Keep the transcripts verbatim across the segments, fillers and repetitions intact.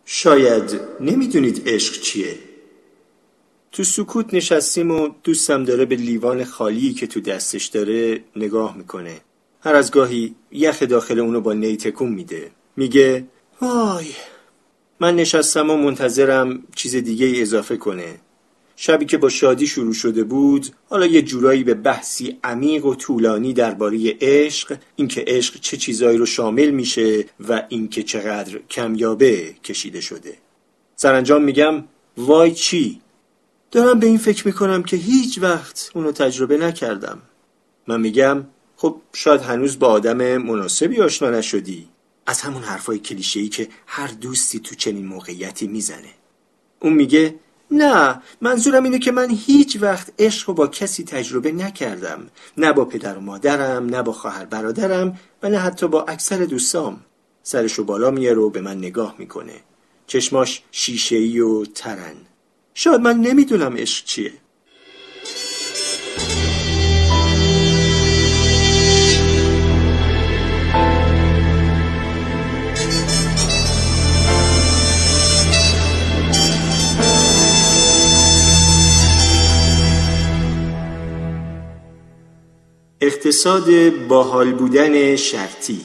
شاید نمیدونید عشق چیه. تو سکوت نشستیم و دوستم داره به لیوان خالی که تو دستش داره نگاه میکنه. هر از گاهی یخ داخل اونو با نی تکون میده. میگه وای. من نشستم و منتظرم چیز دیگه ای اضافه کنه. شبی که با شادی شروع شده بود، حالا یه جورایی به بحثی عمیق و طولانی درباره عشق، اینکه عشق چه چیزایی رو شامل میشه و اینکه چقدر کمیابه کشیده شده. سرانجام میگم وای چی؟ دارم به این فکر میکنم که هیچ وقت اونو تجربه نکردم. من میگم خب شاید هنوز با آدم مناسبی آشنا نشدی. از همون حرفای کلیشه‌ای که هر دوستی تو چنین موقعیتی میزنه. اون میگه نه، منظورم اینه که من هیچ وقت عشق رو با کسی تجربه نکردم. نه با پدر و مادرم، نه با خواهر برادرم و نه حتی با اکثر دوستام. سرشو بالا میاره و به من نگاه میکنه. چشماش شیشه‌ای و ترن. شاید من نمیدونم عشق چیه. اقتصاد باحال بودن شرطی.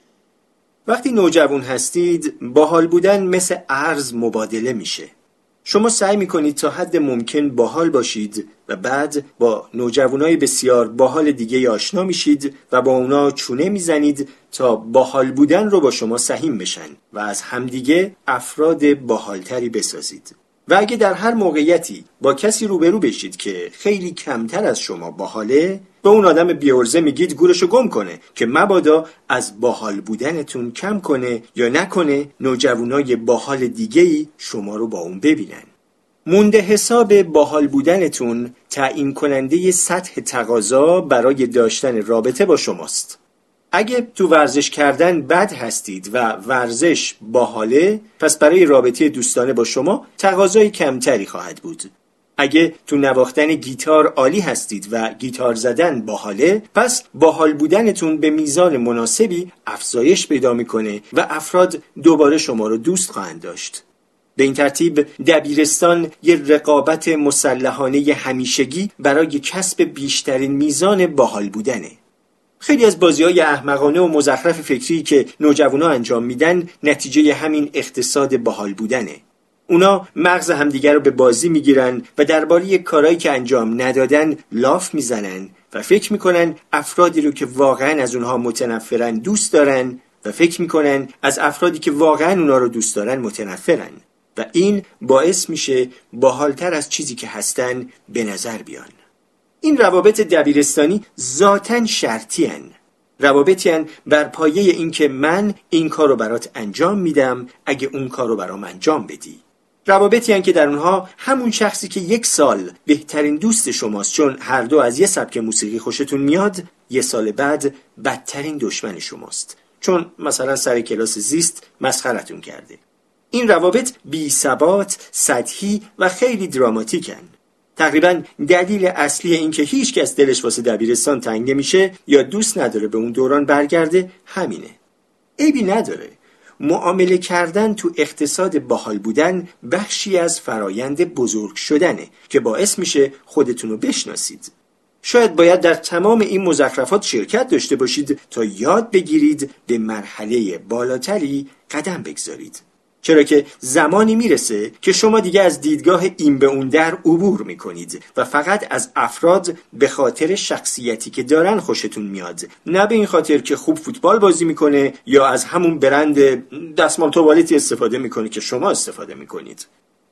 وقتی نوجوان هستید، باحال بودن مثل ارز مبادله میشه. شما سعی میکنید تا حد ممکن باحال باشید و بعد با نوجوانای بسیار باحال دیگه آشنا میشید و با اونا چونه میزنید تا باحال بودن رو با شما سهیم بشن و از همدیگه افراد باحالتری بسازید. و اگه در هر موقعیتی با کسی روبرو بشید که خیلی کمتر از شما باحاله، به اون آدم بی‌عرضه میگید گورشو گم کنه که مبادا از باحال بودنتون کم کنه یا نکنه نوجوانای باحال دیگه‌ای شما رو با اون ببینن. مونده حساب باحال بودنتون تعیین کننده سطح تقاضا برای داشتن رابطه با شماست. اگه تو ورزش کردن بد هستید و ورزش باحاله، پس برای رابطه دوستانه با شما تقاضای کمتری خواهد بود. اگه تو نواختن گیتار عالی هستید و گیتار زدن باحاله، پس باحال بودنتون به میزان مناسبی افزایش پیدا میکنه و افراد دوباره شما رو دوست خواهند داشت. به این ترتیب دبیرستان یه رقابت مسلحانه همیشگی برای کسب بیشترین میزان باحال بودنه. خیلی از بازی‌های احمقانه و مزخرف فکری که نوجوانا انجام میدن نتیجه همین اقتصاد باحال بودنه. اونا مغز همدیگر رو به بازی میگیرن و درباره کارهایی که انجام ندادن لاف میزنن و فکر میکنن افرادی رو که واقعا از اونها متنفرن دوست دارن و فکر میکنن از افرادی که واقعا اونا رو دوست دارن متنفرن و این باعث میشه باحالتر از چیزی که هستن به نظر بیان. این روابط دبیرستانی ذاتاً شرطی هن. روابطی هن بر پایه این که من این کار رو برات انجام میدم اگه اون کار رو برام انجام بدی. روابطی هن که در اونها همون شخصی که یک سال بهترین دوست شماست چون هر دو از یه سبک موسیقی خوشتون میاد، یه سال بعد بدترین دشمن شماست چون مثلا سر کلاس زیست مسخرتون کرده. این روابط بی ثبات، سطحی و خیلی دراماتیکن. تقریبا دلیل اصلی این که هیچ کس دلش واسه دبیرستان تنگ نمیشه یا دوست نداره به اون دوران برگرده همینه. عیبی نداره. معامله کردن تو اقتصاد باحال بودن بخشی از فرایند بزرگ شدنه که باعث میشه خودتونو بشناسید. شاید باید در تمام این مزخرفات شرکت داشته باشید تا یاد بگیرید به مرحله بالاتری قدم بگذارید. چرا که زمانی میرسه که شما دیگه از دیدگاه این به اون در عبور میکنید و فقط از افراد به خاطر شخصیتی که دارن خوشتون میاد، نه به این خاطر که خوب فوتبال بازی میکنه یا از همون برند دستمال توالتی استفاده میکنه که شما استفاده میکنید.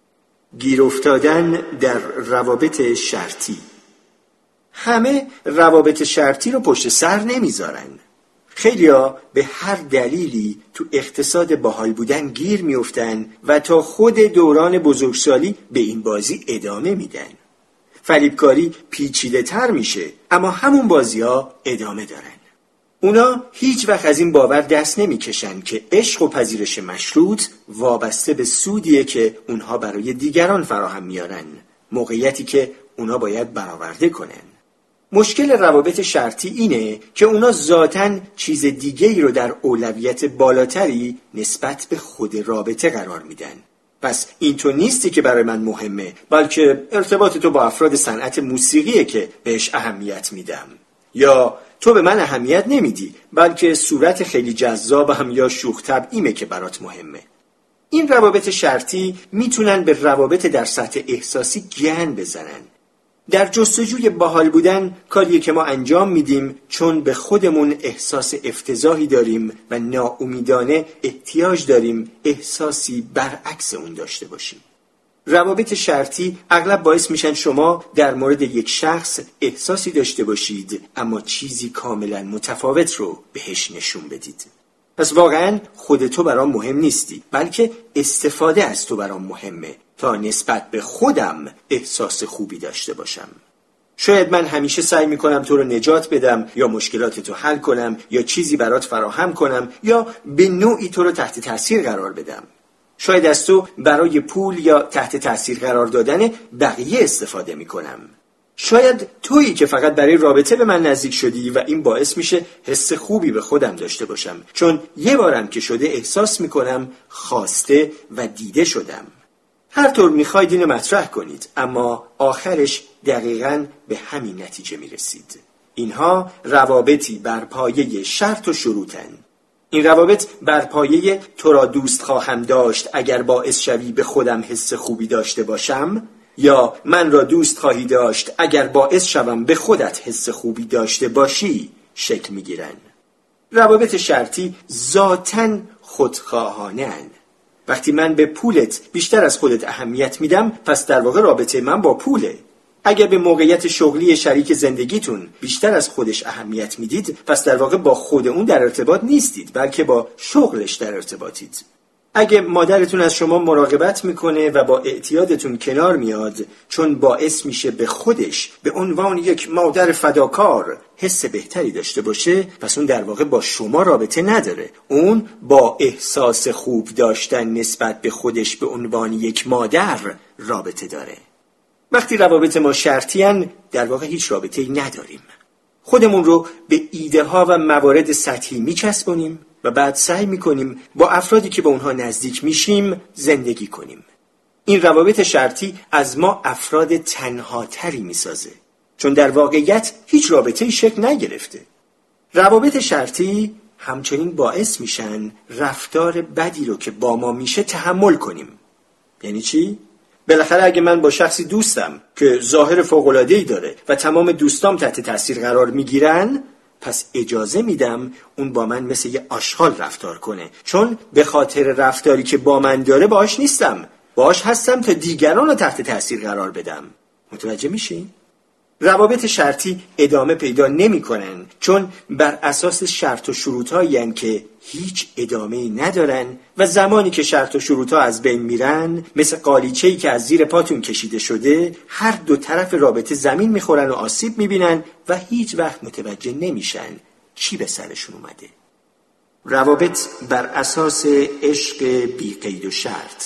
گیر افتادن در روابط شرطی. همه روابط شرطی رو پشت سر نمیذارن. خیلیا به هر دلیلی تو اقتصاد باحال بودن گیر میافتن و تا خود دوران بزرگسالی به این بازی ادامه میدن. فریبکاری پیچیده تر میشه اما همون بازی ها ادامه دارن. اونا هیچ وقت از این باور دست نمیکشن که عشق و پذیرش مشروط وابسته به سودیه که اونها برای دیگران فراهم میارن، موقعیتی که اونا باید برآورده کنن. مشکل روابط شرطی اینه که اونا ذاتاً چیز دیگه ای رو در اولویت بالاتری نسبت به خود رابطه قرار میدن. پس این تو نیستی که برای من مهمه، بلکه ارتباط تو با افراد صنعت موسیقیه که بهش اهمیت میدم. یا تو به من اهمیت نمیدی، بلکه صورت خیلی جذابم یا شوخ طبعیمه که برات مهمه. این روابط شرطی میتونن به روابط در سطح احساسی گند بزنن. در جستجوی باحال بودن کاریه که ما انجام میدیم چون به خودمون احساس افتضاحی داریم و ناامیدانه احتیاج داریم احساسی برعکس اون داشته باشیم. روابط شرطی اغلب باعث میشن شما در مورد یک شخص احساسی داشته باشید اما چیزی کاملا متفاوت رو بهش نشون بدید. پس واقعا خود تو برام مهم نیستی، بلکه استفاده از تو برام مهمه تا نسبت به خودم احساس خوبی داشته باشم. شاید من همیشه سعی میکنم تو رو نجات بدم یا مشکلات تو حل کنم یا چیزی برات فراهم کنم یا به نوعی تو رو تحت تاثیر قرار بدم. شاید از تو برای پول یا تحت تاثیر قرار دادن بقیه استفاده میکنم. شاید تویی که فقط برای رابطه به من نزدیک شدی و این باعث میشه حس خوبی به خودم داشته باشم، چون یه بارم که شده احساس میکنم خواسته و دیده شدم. هر طور میخواید اینو مطرح کنید، اما آخرش دقیقاً به همین نتیجه میرسید. اینها روابطی بر پایه شرط و شروطن. این روابط بر پایه تو را دوست خواهم داشت اگر باعث شوی به خودم حس خوبی داشته باشم، یا من را دوست خواهی داشت اگر باعث شوم به خودت حس خوبی داشته باشی شکل میگیرن. روابط شرطی ذاتاً خودخواهانه اند. وقتی من به پولت بیشتر از خودت اهمیت میدم، پس در واقع رابطه من با پوله. اگر به موقعیت شغلی شریک زندگیتون بیشتر از خودش اهمیت میدید، پس در واقع با خود اون در ارتباط نیستید، بلکه با شغلش در ارتباطید. اگه مادرتون از شما مراقبت میکنه و با اعتیادتون کنار میاد چون باعث میشه به خودش به عنوان یک مادر فداکار حس بهتری داشته باشه، پس اون در واقع با شما رابطه نداره. اون با احساس خوب داشتن نسبت به خودش به عنوان یک مادر رابطه داره. وقتی روابط ما شرطی‌اند، در واقع هیچ رابطه‌ای نداریم. خودمون رو به ایده ها و موارد سطحی میچسبونیم و بعد سعی میکنیم با افرادی که به اونها نزدیک میشیم زندگی کنیم. این روابط شرطی از ما افراد تنهاتری میسازه، چون در واقعیت هیچ رابطه‌ای شکل نگرفته. روابط شرطی همچنین باعث میشن رفتار بدی رو که با ما میشه تحمل کنیم. یعنی چی؟ بالاخره اگه من با شخصی دوستم که ظاهر فوق‌العاده‌ای داره و تمام دوستام تحت تاثیر قرار میگیرن، پس اجازه میدم اون با من مثل یه آشغال رفتار کنه، چون به خاطر رفتاری که با من داره باهاش نیستم، باهاش هستم تا دیگران رو تحت تاثیر قرار بدم. متوجه میشی؟ روابط شرطی ادامه پیدا نمی کنن چون بر اساس شرط و شروط‌هایی هستند که هیچ ادامه‌ای ندارن و زمانی که شرط و شروط‌ها از بین میرن، مثل قالیچه‌ای که از زیر پاتون کشیده شده، هر دو طرف رابطه زمین میخورن و آسیب میبینن و هیچ وقت متوجه نمیشن چی به سرشون اومده. روابط بر اساس عشق بی قید و شرط.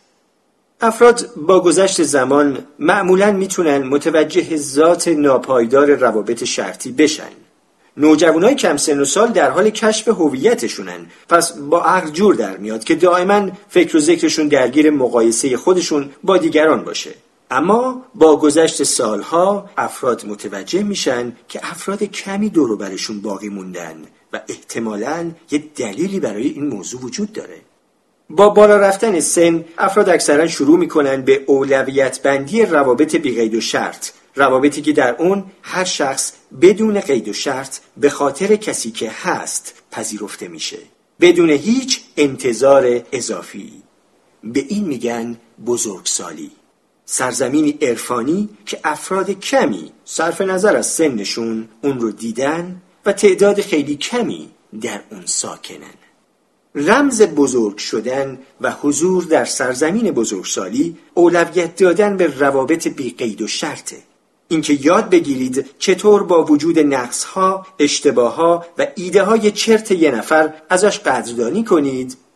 افراد با گذشت زمان معمولاً میتونن متوجه ذات ناپایدار روابط شرطی بشن. نوجوانای کم سن و سال در حال کشف هویتشونن، پس با عقل جور در میاد که دائما فکر و ذکرشون درگیر مقایسه خودشون با دیگران باشه. اما با گذشت سالها افراد متوجه میشن که افراد کمی دور و برشون باقی موندن و احتمالاً یه دلیلی برای این موضوع وجود داره. با بالا رفتن سن، افراد اکثرا شروع میکنن به اولویت بندی روابط بی قید و شرط، روابطی که در اون هر شخص بدون قید و شرط به خاطر کسی که هست پذیرفته میشه، بدون هیچ انتظار اضافی. به این میگن بزرگسالی، سرزمینی عرفانی که افراد کمی صرف نظر از سنشون اون رو دیدن و تعداد خیلی کمی در اون ساکنن. رمز بزرگ شدن و حضور در سرزمین بزرگسالی اولویت دادن به روابط بی قید و شرطه. اینکه یاد بگیرید چطور با وجود نقص‌ها، اشتباه‌ها و ایده‌های چرت یه نفر ازش قدردانی کنید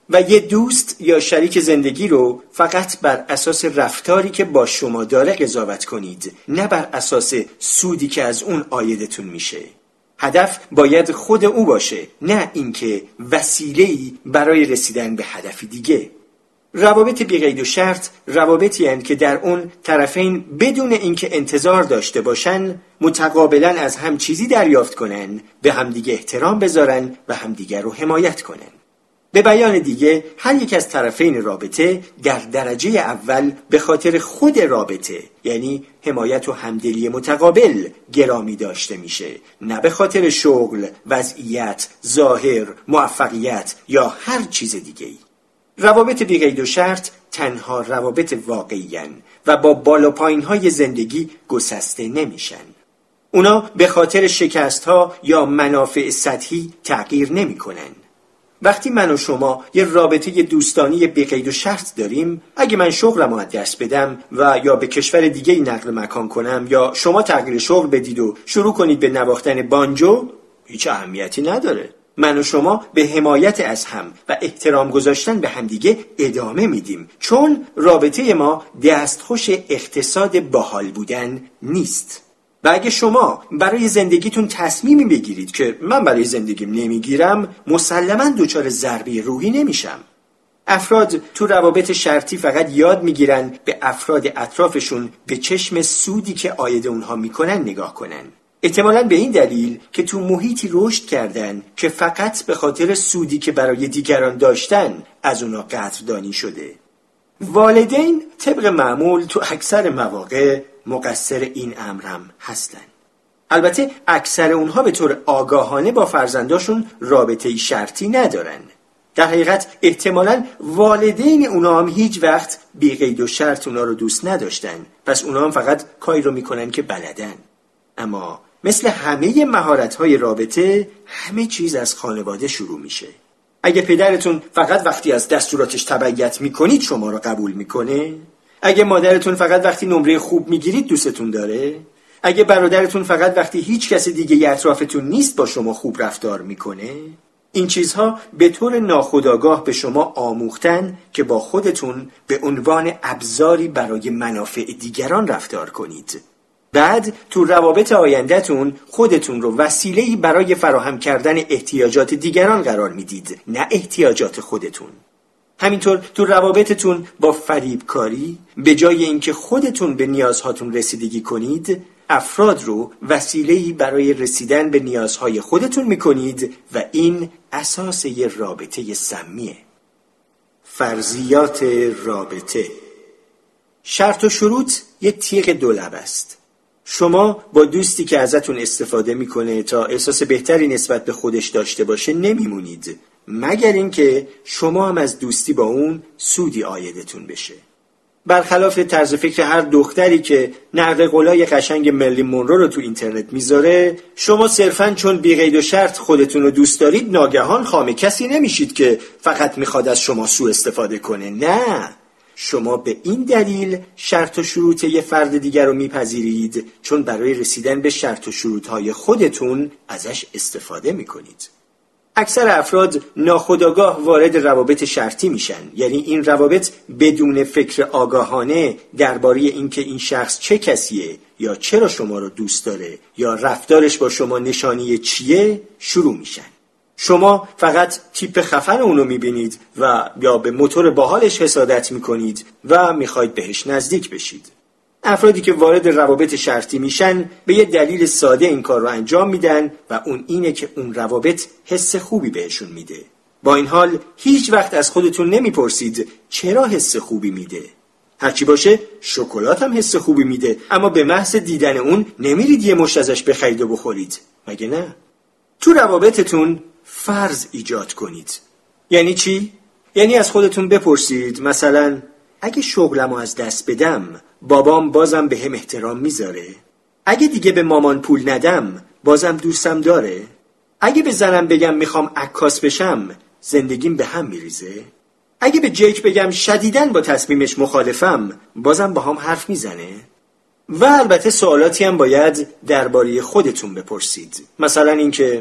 و یه دوست یا شریک زندگی رو فقط بر اساس رفتاری که با شما داره قضاوت کنید، نه بر اساس سودی که از اون عایدتون میشه. هدف باید خود او باشه، نه اینکه وسیله‌ای برای رسیدن به هدفی دیگه. روابط بی قید و شرط روابطی هستند که در اون طرفین بدون اینکه انتظار داشته باشن متقابلا از هم چیزی دریافت کنن، به همدیگه احترام بذارن و همدیگه رو حمایت کنن. به بیان دیگه، هر یک از طرفین رابطه در درجه اول به خاطر خود رابطه، یعنی حمایت و همدلی متقابل، گرامی داشته میشه، نه به خاطر شغل، وضعیت، ظاهر، موفقیت یا هر چیز دیگه‌ای. روابط بی قید و شرط تنها روابط واقعی‌اند و با بالا پایین‌های زندگی گسسته نمیشن. اونا به خاطر شکست‌ها یا منافع سطحی تغییر نمی‌کنن. وقتی من و شما یه رابطه دوستانی بی قید و شرط داریم، اگه من شغلم رو از دست بدم و یا به کشور دیگه ای نقل مکان کنم یا شما تغییر شغل بدید و شروع کنید به نواختن بانجو، هیچ اهمیتی نداره. من و شما به حمایت از هم و احترام گذاشتن به همدیگه ادامه میدیم، چون رابطه ما دستخوش اقتصاد باحال بودن نیست. و اگه شما برای زندگیتون تصمیمی بگیرید که من برای زندگیم نمیگیرم، مسلماً دچار ضربه روحی نمیشم. افراد تو روابط شرطی فقط یاد میگیرن به افراد اطرافشون به چشم سودی که عاید اونها میکنن نگاه کنن. احتمالاً به این دلیل که تو محیطی رشد کردن که فقط به خاطر سودی که برای دیگران داشتن از اونا قدردانی شده. والدین طبق معمول تو اکثر مواقع مقصر این امرم هستن. البته اکثر اونها به طور آگاهانه با فرزنداشون رابطه‌ای شرطی ندارن. در حقیقت احتمالاً والدین اونا هم هیچ وقت بی قید و شرط اونا رو دوست نداشتن، پس اونا هم فقط کاری رو میکنن که بلدن. اما مثل همه مهارت‌های رابطه، همه چیز از خانواده شروع میشه. اگه پدرتون فقط وقتی از دستوراتش تبعیت میکنید شما رو قبول میکنه؟ اگه مادرتون فقط وقتی نمره خوب میگیرید دوستتون داره؟ اگه برادرتون فقط وقتی هیچ کس دیگه اطرافتون نیست با شما خوب رفتار میکنه؟ این چیزها به طور ناخودآگاه به شما آموختن که با خودتون به عنوان ابزاری برای منافع دیگران رفتار کنید. بعد تو روابط آینده‌تون خودتون رو وسیله‌ای برای فراهم کردن احتیاجات دیگران قرار میدید، نه احتیاجات خودتون. همینطور تو روابطتون با فریبکاری به جای اینکه خودتون به نیازهاتون رسیدگی کنید، افراد رو وسیله‌ای برای رسیدن به نیازهای خودتون میکنید و این اساس یه رابطه سمیه. فرضیات رابطه. شرط و شروط یه تیغ دولب است. شما با دوستی که ازتون استفاده میکنه تا احساس بهتری نسبت به خودش داشته باشه نمیمونید، مگر اینکه شما هم از دوستی با اون سودی عایدتون بشه. برخلاف طرز فکر هر دختری که نقد قولای قشنگ ملی مونرو رو تو اینترنت میذاره، شما صرفاً چون بی قید و شرط خودتون رو دوست دارید ناگهان خام کسی نمیشید که فقط میخواد از شما سوء استفاده کنه. نه، شما به این دلیل شرط و شروط یه فرد دیگر رو میپذیرید چون برای رسیدن به شرط و شروطهای خودتون ازش استفاده میکنید. اکثر افراد ناخودآگاه وارد روابط شرطی میشن، یعنی این روابط بدون فکر آگاهانه درباره اینکه این شخص چه کسیه یا چرا شما رو دوست داره یا رفتارش با شما نشانی چیه شروع میشن. شما فقط تیپ خفن اونو میبینید و یا به موتور باحالش حسادت میکنید و میخواید بهش نزدیک بشید. افرادی که وارد روابط شرطی میشن به یه دلیل ساده این کار رو انجام میدن و اون اینه که اون روابط حس خوبی بهشون میده. با این حال هیچ وقت از خودتون نمیپرسید چرا حس خوبی میده. هرچی باشه شکلات هم حس خوبی میده، اما به محض دیدن اون نمیرید یه مشت ازش بخرید و بخورید، مگه نه؟ تو روابطتون فرض ایجاد کنید. یعنی چی؟ یعنی از خودتون بپرسید مثلا اگه شغلمو از دست بدم بابام بازم به هم احترام میذاره؟ اگه دیگه به مامان پول ندم بازم دوستم داره؟ اگه به زنم بگم میخوام عکاس بشم زندگیم به هم میریزه؟ اگه به جیک بگم شدیداً با تصمیمش مخالفم بازم با هم حرف میزنه؟ و البته سوالاتی هم باید درباره خودتون بپرسید. مثلا اینکه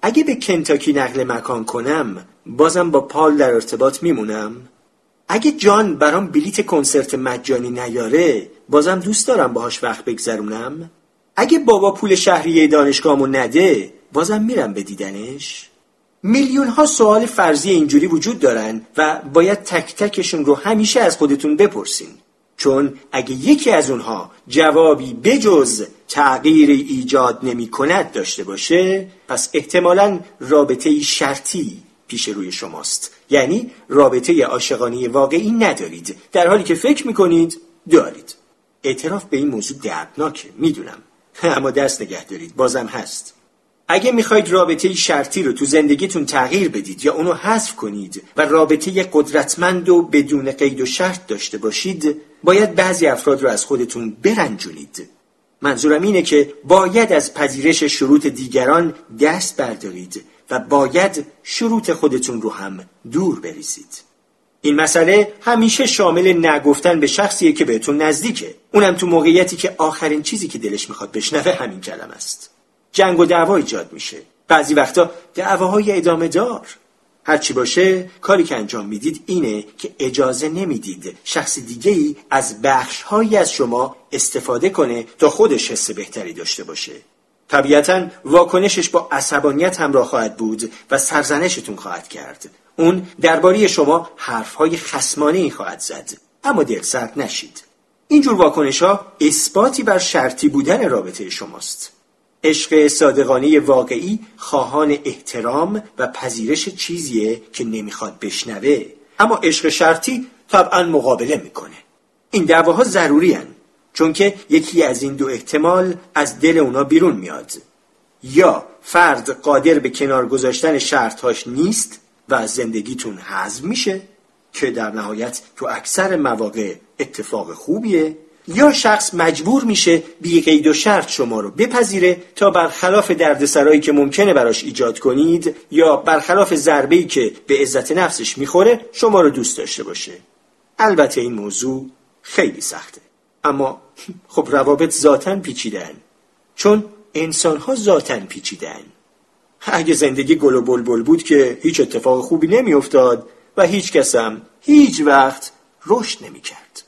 اگه به کنتاکی نقل مکان کنم بازم با پال در ارتباط میمونم؟ اگه جان برام بلیت کنسرت مجانی نیاره بازم دوست دارم باهاش وقت بگذرونم؟ اگه بابا پول شهریه دانشگاهمو نده بازم میرم به دیدنش؟ میلیون ها سوال فرضی اینجوری وجود دارن و باید تک تکشون رو همیشه از خودتون بپرسین، چون اگه یکی از اونها جوابی بجز تغییر ایجاد نمی کند داشته باشه پس احتمالاً رابطه شرطی پیش روی شماست، یعنی رابطه عاشقانه واقعی ندارید در حالی که فکر میکنید دارید. اعتراف به این موضوع دردناکه میدونم، اما دست نگه دارید، بازم هست. اگه میخواید رابطه شرطی رو تو زندگیتون تغییر بدید یا اونو حذف کنید و رابطه قدرتمند و بدون قید و شرط داشته باشید باید بعضی افراد رو از خودتون برنجونید. منظورم اینه که باید از پذیرش شروط دیگران دست بردارید و باید شروط خودتون رو هم دور بریزید. این مسئله همیشه شامل نگفتن به شخصیه که بهتون نزدیکه، اونم تو موقعیتی که آخرین چیزی که دلش میخواد بشنوه همین کلمه است. جنگ و دعوا ایجاد میشه، بعضی وقتا دعواهای ادامه دار. هرچی باشه کاری که انجام میدید اینه که اجازه نمیدید شخص دیگه‌ای از بخش‌هایی از شما استفاده کنه تا خودش حس بهتری داشته باشه. طبیعتاً واکنشش با عصبانیت همراه خواهد بود و سرزنشتون خواهد کرد. اون درباره شما حرف‌های خصمانه‌ای خواهد زد، اما دلسرد نشید. اینجور واکنش‌ها اثباتی بر شرطی بودن رابطه شماست. عشق صادقانه واقعی خواهان احترام و پذیرش چیزیه که نمیخواد بشنوه، اما عشق شرطی طبعاً مقابله میکنه. این دعواها ضروری هن، چون که یکی از این دو احتمال از دل اونا بیرون میاد. یا فرد قادر به کنار گذاشتن شرطهاش نیست و از زندگیتون حذف میشه که در نهایت تو اکثر مواقع اتفاق خوبیه، یا شخص مجبور میشه بی قید و شرط شما رو بپذیره تا برخلاف دردسرایی که ممکنه براش ایجاد کنید یا برخلاف ضربه‌ای که به عزت نفسش میخوره شما رو دوست داشته باشه. البته این موضوع خیلی سخته، اما خب روابط ذاتاً پیچیدن، چون انسان‌ها ذاتاً پیچیدن. اگه زندگی گل و بلبل بود که هیچ اتفاق خوبی نمیافتاد و هیچ کس هم هیچ وقت رشد نمیکرد.